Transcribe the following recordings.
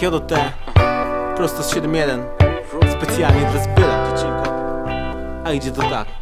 J do T, prosto z 7.1, specjalnie dla Zbyla, dziecinko. A idzie to tak.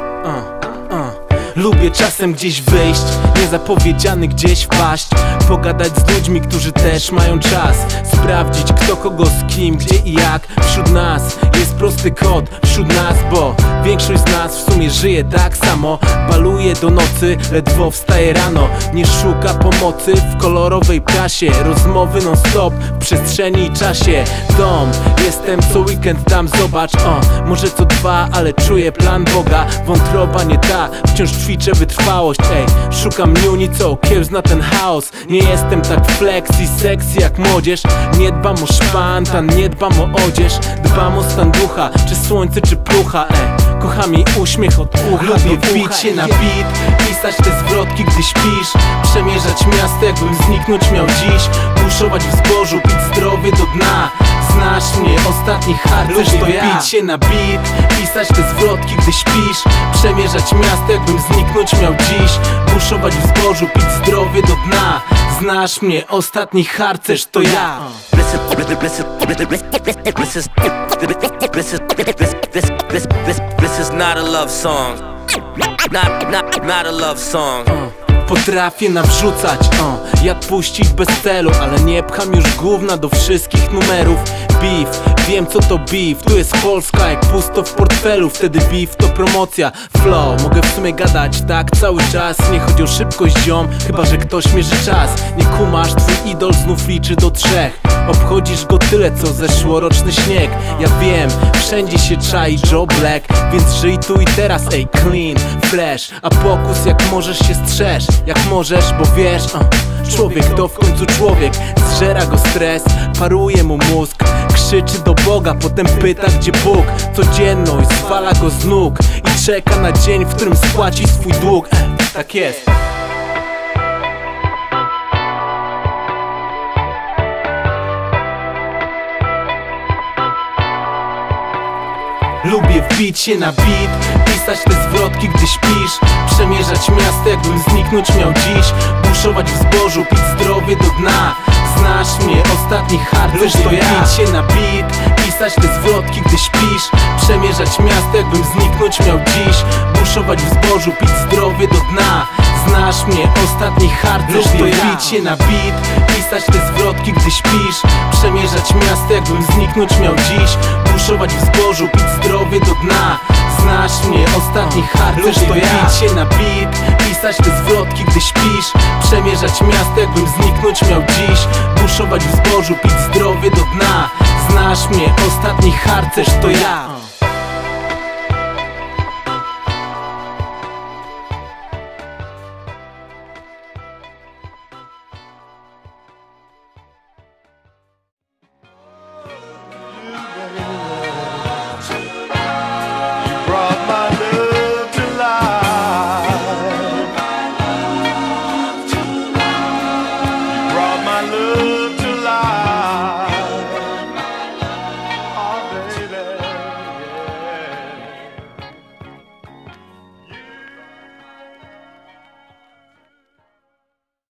Lubię czasem gdzieś wyjść, niezapowiedziany gdzieś wpaść, pogadać z ludźmi, którzy też mają czas, sprawdzić kto kogo z kim, gdzie i jak. Wśród nas jest prosty kod, wśród nas, bo większość z nas w sumie żyje tak samo. Baluje do nocy, ledwo wstaje rano, nie szuka pomocy w kolorowej prasie. Rozmowy non stop w przestrzeni i czasie. Dom, jestem co weekend tam, zobacz. Może co dwa, ale czuję plan Boga. Wątroba nie ta, wciąż ćwiczę wytrwałość. Szukam niuni, co okiełzna ten chaos. Nie jestem tak flex i sexy jak młodzież. Nie dbam o szpantan, nie dbam o odzież. Dbam o stan ducha, czy słońce, czy plucha. Kocham jej uśmiech od ucha. Lubię wbić się na beat, pisać te zwrotki, gdy śpisz, przemierzać miasto, jakbym zniknąć miał dziś. Buszować w zbożu, pić zdrowie do dna. Znasz mnie, ostatni harcerz to ja. Bić się na beat, pisać te zwrotki, gdy śpisz, przemierzać miasto, jakbym zniknąć miał dziś. Buszować w zbożu, pić zdrowie do dna. Znasz mnie, ostatni harcerz to ja. This is not a love song. Not a love song. Potrafię nawrzucać, jak puścić bez celu, ale nie pcham już gówna do wszystkich numerów. Beef, wiem co to beef, tu jest Polska jak pusto w portfelu. Wtedy beef to promocja, flow, mogę w sumie gadać tak cały czas. Nie chodzi o szybkość ziom, chyba że ktoś mierzy czas. Nie kumasz, twój idol znów liczy do 3. Obchodzisz go tyle co zeszłoroczny śnieg. Ja wiem, wszędzie się czai Joe Black, więc żyj tu i teraz, clean, fresh. A pokus jak możesz się strzesz, jak możesz, bo wiesz, człowiek to w końcu człowiek. Zżera go stres, paruje mu mózg, krzyczy do Boga, potem pyta gdzie Bóg. Codzienność zwala go z nóg i czeka na dzień, w którym spłaci swój dług. Tak jest. Lubię wbić się na beat, pisać te zwrotki, gdy śpisz, przemierzać miasto, jakbym zniknąć miał dziś. Buszować w zbożu, pić zdrowie do dna. Znasz mnie, ostatni harcerz to ja. Wbić się na beat, pisać te zwrotki, gdy śpisz, przemierzać miasto, jakbym zniknąć miał dziś. Buszować w zbożu, pić zdrowie do dna. Znasz mnie, ostatni harcerz to ja. Wbić się na beat, pisać te zwrotki, gdy śpisz, przemierzać miasto, jakbym zniknąć miał dziś. Buszować w zbożu, pić zdrowie do dna. Znasz mnie, ostatni harcerz to ja. Wbić się na beat, pisać te zwrotki, gdy śpisz, przemierzać miasto, jakbym zniknąć miał dziś. Buszować w zbożu, pić zdrowie do dna. Znasz mnie, ostatni harcerz to ja.